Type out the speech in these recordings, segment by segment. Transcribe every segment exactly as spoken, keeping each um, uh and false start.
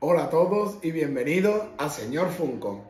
Hola a todos y bienvenidos a Señor Funko.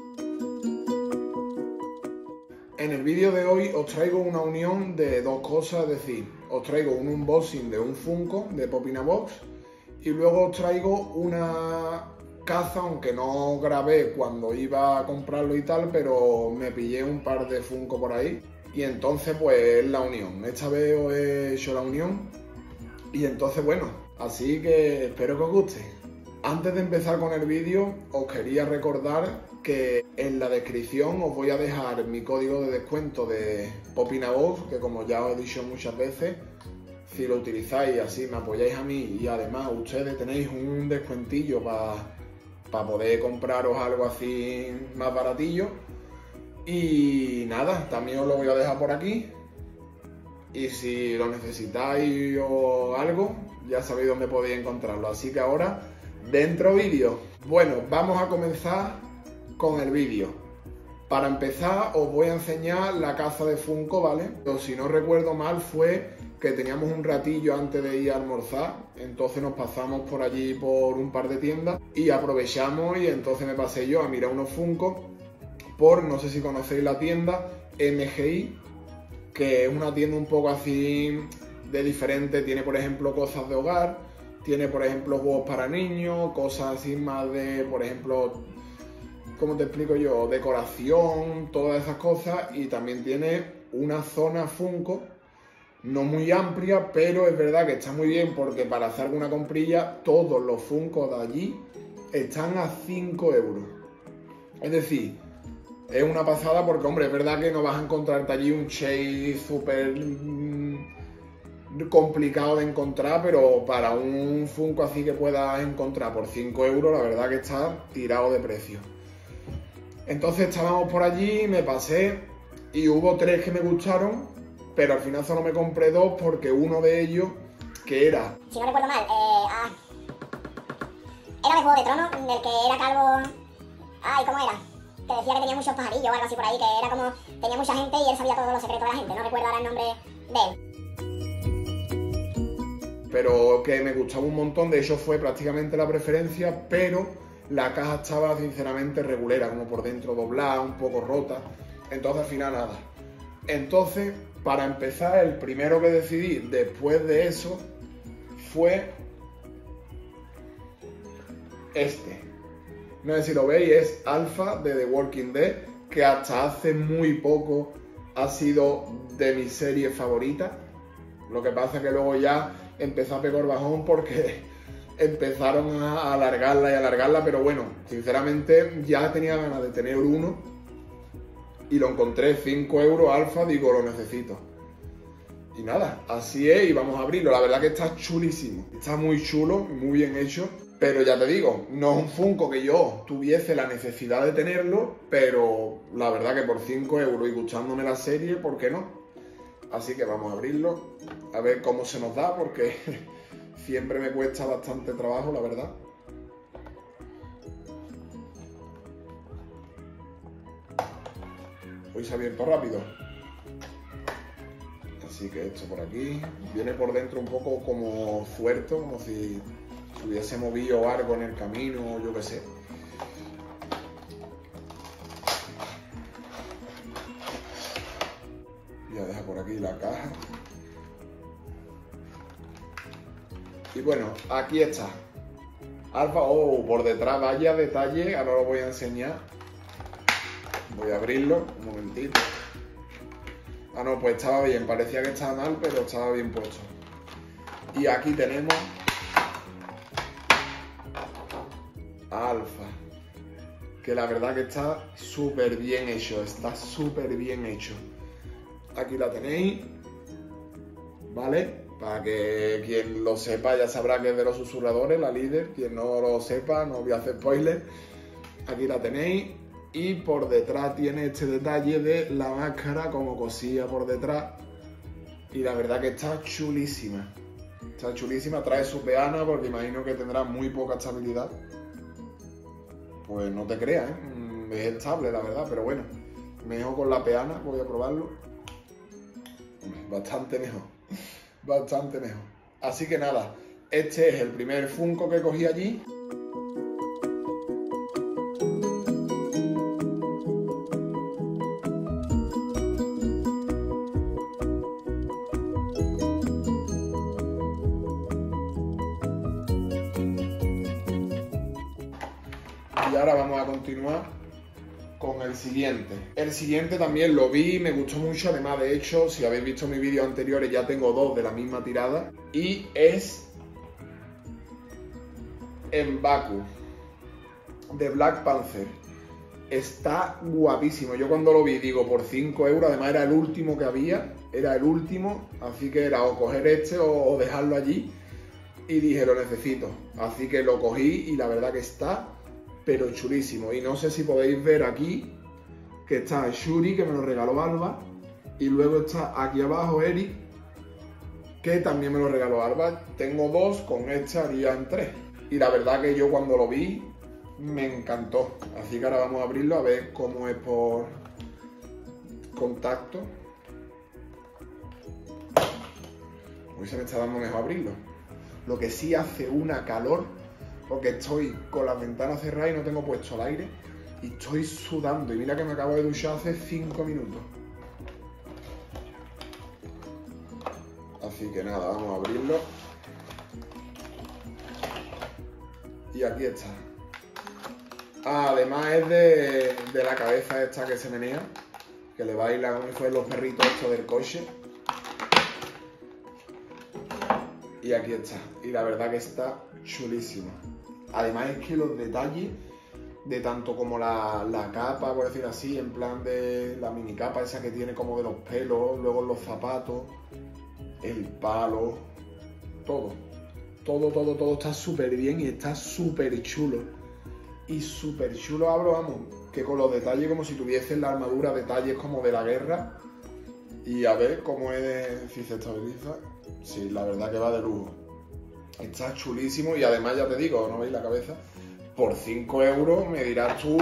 En el vídeo de hoy os traigo una unión de dos cosas, es decir, os traigo un unboxing de un Funko de Pop in a Box y luego os traigo una caza, aunque no grabé cuando iba a comprarlo y tal, pero me pillé un par de Funko por ahí y entonces pues la unión. Esta vez os he hecho la unión y entonces bueno, así que espero que os guste. Antes de empezar con el vídeo, os quería recordar que en la descripción os voy a dejar mi código de descuento de Pop in a Box, que como ya os he dicho muchas veces, si lo utilizáis así me apoyáis a mí y además ustedes tenéis un descuentillo para pa poder compraros algo así más baratillo. Y nada, también os lo voy a dejar por aquí. Y si lo necesitáis o algo, ya sabéis dónde podéis encontrarlo. Así que ahora, dentro vídeo. Bueno, vamos a comenzar con el vídeo. Para empezar os voy a enseñar la caza de Funko, ¿vale? Pero si no recuerdo mal fue que teníamos un ratillo antes de ir a almorzar, entonces nos pasamos por allí por un par de tiendas y aprovechamos y entonces me pasé yo a mirar unos Funko por, no sé si conocéis la tienda, M G I, que es una tienda un poco así de diferente, tiene por ejemplo cosas de hogar, tiene por ejemplo juegos para niños, cosas así más de, por ejemplo, ¿cómo te explico yo? Decoración, todas esas cosas, y también tiene una zona Funko, no muy amplia, pero es verdad que está muy bien porque para hacer alguna comprilla, todos los Funko de allí están a cinco euros. Es decir, es una pasada porque, hombre, es verdad que no vas a encontrarte allí un Chase súper complicado de encontrar, pero para un Funko así que puedas encontrar por cinco euros, la verdad que está tirado de precio. Entonces estábamos por allí, me pasé y hubo tres que me gustaron, pero al final solo me compré dos porque uno de ellos, que era, si no recuerdo mal, eh, ah, era de Juego de Tronos, del que era calvo. Ay, ¿cómo era? Que decía que tenía muchos pajarillos o algo así por ahí, que era como, tenía mucha gente y él sabía todos los secretos de la gente, no recuerdo ahora el nombre de él. Pero que me gustaba un montón, de hecho fue prácticamente la preferencia, pero la caja estaba sinceramente regulera, como por dentro doblada, un poco rota, entonces al final nada. Entonces, para empezar, el primero que decidí después de eso fue este. No sé si lo veis, es Alpha de The Walking Dead, que hasta hace muy poco ha sido de mis series favoritas. Lo que pasa es que luego ya empezó a pegar bajón porque empezaron a alargarla y alargarla, pero bueno, sinceramente ya tenía ganas de tener uno y lo encontré cinco euros Alpha, digo, lo necesito. Y nada, así es y vamos a abrirlo. La verdad que está chulísimo, está muy chulo, muy bien hecho. Pero ya te digo, no es un Funko que yo tuviese la necesidad de tenerlo, pero la verdad que por cinco euros y gustándome la serie, ¿por qué no? Así que vamos a abrirlo, a ver cómo se nos da, porque siempre me cuesta bastante trabajo, la verdad. Hoy se ha abierto rápido. Así que esto por aquí, viene por dentro un poco como suelto, como si se hubiese movido algo en el camino, yo qué sé. Voy a dejar por aquí la caja. Y bueno, aquí está. Alpha, oh, por detrás, vaya detalle, ahora lo voy a enseñar. Voy a abrirlo, un momentito. Ah, no, pues estaba bien, parecía que estaba mal, pero estaba bien puesto. Y aquí tenemos Alpha, que la verdad que está súper bien hecho, está súper bien hecho. Aquí la tenéis, ¿vale? Para que quien lo sepa ya sabrá que es de los susurradores, la líder. Quien no lo sepa, no voy a hacer spoiler. Aquí la tenéis. Y por detrás tiene este detalle de la máscara como cosilla por detrás. Y la verdad que está chulísima. Está chulísima, trae su peana porque imagino que tendrá muy poca estabilidad. Pues no te creas, ¿eh? Es estable la verdad, pero bueno. Mejor con la peana, voy a probarlo. Bastante mejor. Bastante mejor. Así que nada, este es el primer Funko que cogí allí. Y ahora vamos a continuar con el siguiente. El siguiente también lo vi, me gustó mucho. Además, de hecho, si habéis visto mis vídeos anteriores, ya tengo dos de la misma tirada. Y es M'Baku de Black Panther. Está guapísimo. Yo cuando lo vi, digo, por cinco euros. Además, era el último que había. Era el último. Así que era o coger este o, o dejarlo allí. Y dije, lo necesito. Así que lo cogí y la verdad que está pero chulísimo. Y no sé si podéis ver aquí que está Shuri, que me lo regaló Alba, y luego está aquí abajo Eric, que también me lo regaló Alba. Tengo dos, con este harían tres. Y la verdad que yo cuando lo vi me encantó. Así que ahora vamos a abrirlo a ver cómo es por contacto. Hoy se me está dando mejor abrirlo. Lo que sí hace una calor, porque estoy con las ventanas cerradas y no tengo puesto el aire y estoy sudando. Y mira que me acabo de duchar hace cinco minutos. Así que nada, vamos a abrirlo. Y aquí está. Ah, además es de, de la cabeza esta que se menea, que le baila como si fueran los perritos estos del coche. Y aquí está. Y la verdad que está chulísimo. Además es que los detalles de tanto como la, la capa, por decir así, en plan de la mini capa esa que tiene como de los pelos, luego los zapatos, el palo, todo. Todo, todo, todo está súper bien y está súper chulo. Y súper chulo hablo, vamos, que con los detalles como si tuviesen la armadura, detalles como de la guerra. Y a ver cómo es, si se estabiliza. Sí, la verdad que va de lujo. Está chulísimo y además ya te digo, ¿no veis la cabeza? Por cinco euros me dirás tú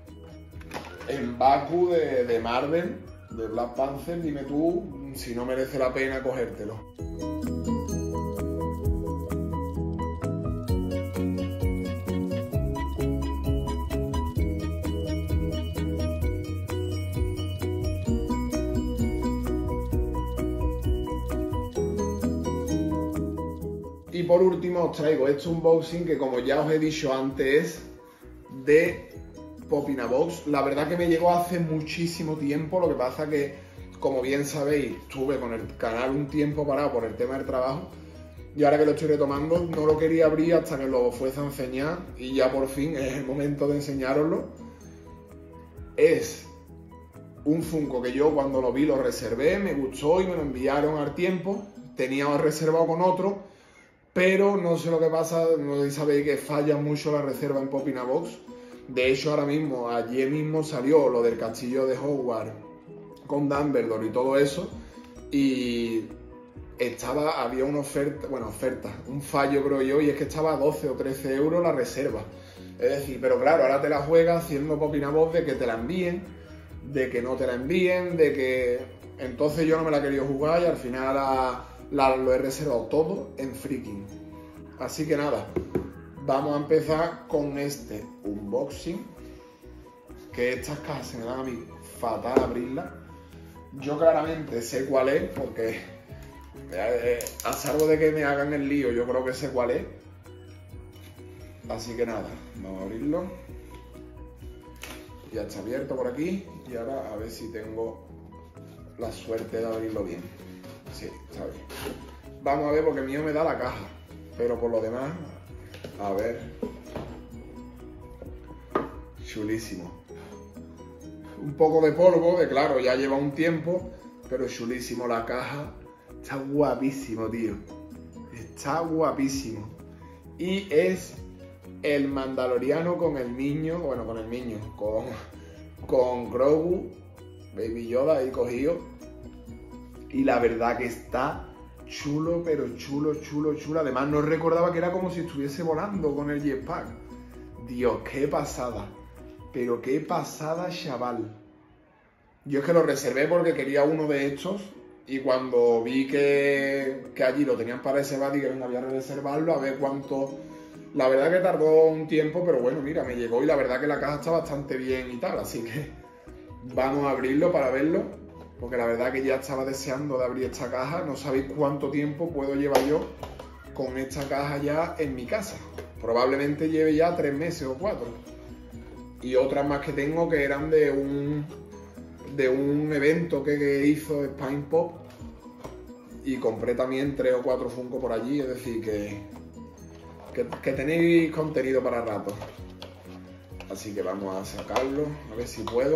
M'Baku de, de Marvel, de Black Panther, dime tú si no merece la pena cogértelo. Y por último os traigo este unboxing que, como ya os he dicho antes, es de Popinabox. La verdad que me llegó hace muchísimo tiempo, lo que pasa que, como bien sabéis, estuve con el canal un tiempo parado por el tema del trabajo y ahora que lo estoy retomando no lo quería abrir hasta que lo fuese a enseñar y ya por fin es el momento de enseñároslo. Es un Funko que yo cuando lo vi lo reservé, me gustó y me lo enviaron al tiempo. Tenía reservado con otro, pero no sé lo que pasa, no sé si sabéis que falla mucho la reserva en Popinabox. De hecho, ahora mismo, ayer mismo salió lo del castillo de Hogwarts con Dumbledore y todo eso, y estaba, había una oferta, bueno, oferta, un fallo creo yo, y es que estaba a doce o trece euros la reserva. Es decir, pero claro, ahora te la juegas haciendo Popinabox de que te la envíen, de que no te la envíen, de que... Entonces yo no me la he querido jugar y al final la... La, lo he reservado todo en Freaking. Así que nada, vamos a empezar con este unboxing. Que estas cajas se me dan a mí fatal abrirlas. Yo claramente sé cuál es, porque eh, a salvo de que me hagan el lío, yo creo que sé cuál es. Así que nada, vamos a abrirlo. Ya está abierto por aquí. Y ahora a ver si tengo la suerte de abrirlo bien. Sí, está bien. Vamos a ver, porque mío me da la caja. Pero por lo demás, a ver. Chulísimo. Un poco de polvo, que claro, ya lleva un tiempo, pero chulísimo la caja. Está guapísimo, tío. Está guapísimo. Y es el Mandaloriano con el niño, bueno, con el niño, con, con Grogu, Baby Yoda ahí cogido. Y la verdad que está chulo, pero chulo, chulo, chulo. Además no recordaba que era como si estuviese volando con el jetpack. Dios, qué pasada. Pero qué pasada, chaval. Yo es que lo reservé porque quería uno de estos. Y cuando vi que, que allí lo tenían para reservar, dije, venga, voy a reservarlo a ver cuánto... La verdad que tardó un tiempo, pero bueno, mira, me llegó y la verdad que la caja está bastante bien y tal. Así que vamos a abrirlo para verlo. Porque la verdad que ya estaba deseando de abrir esta caja. No sabéis cuánto tiempo puedo llevar yo con esta caja ya en mi casa. Probablemente lleve ya tres meses o cuatro. y otras más que tengo que eran de un, de un evento que, que hizo Spine Pop, y compré también tres o cuatro Funko por allí, es decir, que, que, que tenéis contenido para rato. Así que vamos a sacarlo, a ver si puedo.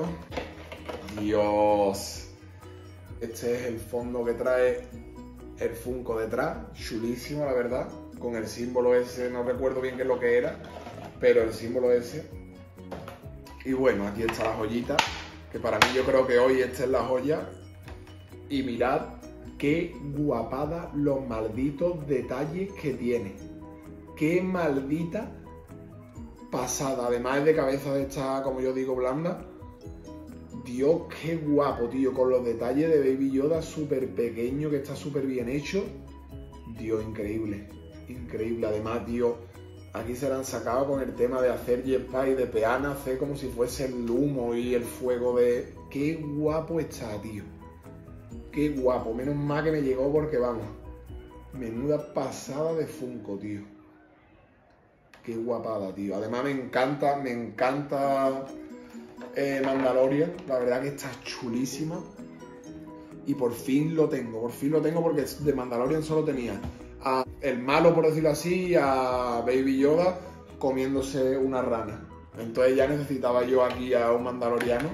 Dios, este es el fondo que trae el Funko detrás, chulísimo la verdad, con el símbolo ese, no recuerdo bien qué es lo que era, pero el símbolo ese. Y bueno, aquí está la joyita, que para mí yo creo que hoy esta es la joya. Y mirad qué guapada los malditos detalles que tiene. Qué maldita pasada. Además es de cabeza de esta, como yo digo, blanda. Dios, qué guapo, tío. Con los detalles de Baby Yoda súper pequeño, que está súper bien hecho. Dios, increíble. Increíble. Además, tío, aquí se la han sacado con el tema de hacer jetpack de peana, hacer como si fuese el humo y el fuego de... Qué guapo está, tío. Qué guapo, menos mal que me llegó porque vamos, menuda pasada de Funko, tío. Qué guapada, tío. Además me encanta, me encanta eh, Mandalorian, la verdad que está chulísima. Y por fin lo tengo, por fin lo tengo porque de Mandalorian solo tenía a el malo, por decirlo así, a Baby Yoda comiéndose una rana. Entonces ya necesitaba yo aquí a un mandaloriano.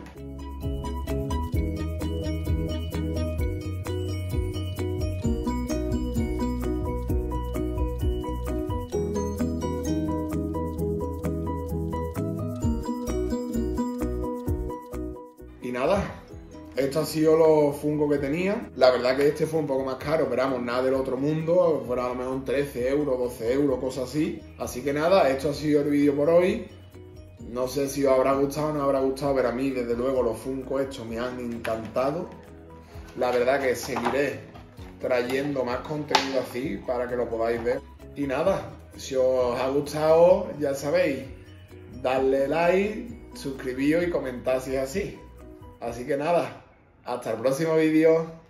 Y nada, estos han sido los Funko que tenía. La verdad que este fue un poco más caro, pero vamos, nada del otro mundo. Fuera a lo mejor trece euros, doce euros, cosas así. Así que nada, esto ha sido el vídeo por hoy. No sé si os habrá gustado o no os habrá gustado, pero a mí desde luego los Funko estos me han encantado. La verdad que seguiré trayendo más contenido así para que lo podáis ver. Y nada, si os ha gustado, ya sabéis, darle like, suscribíos y comentad si es así. Así que nada, hasta el próximo vídeo.